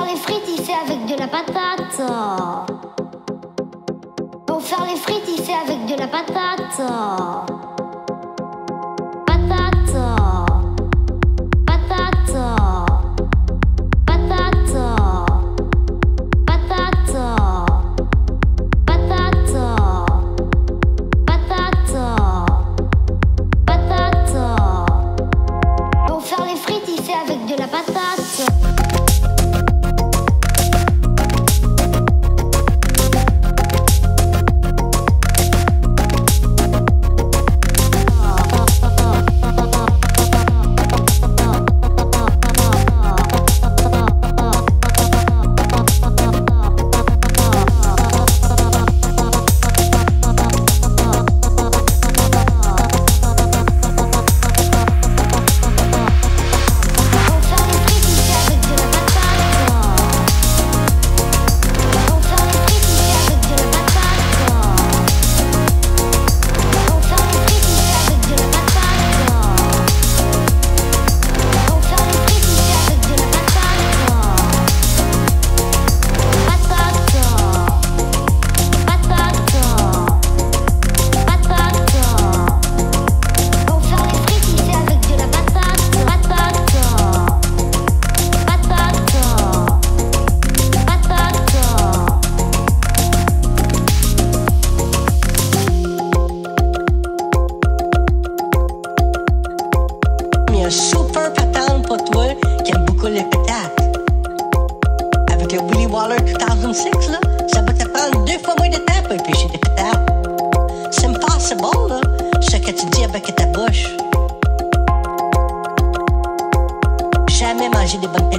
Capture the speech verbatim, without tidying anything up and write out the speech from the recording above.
faire les frites, il fait avec de la patate. Pour faire les frites, il fait avec de la patate. Patate. Patate. Patate. Patate. Patate. Patate. Patate. Pour faire les frites, il fait avec de la patate. Un super patente pour toi qui aime beaucoup les patates. Avec le Willy Waller deux mille six, là, ça va te prendre deux fois moins de temps pour éplucher des patates. C'est impossible, là, ce que tu dis avec ta bouche. Jamais manger des bonnes patates.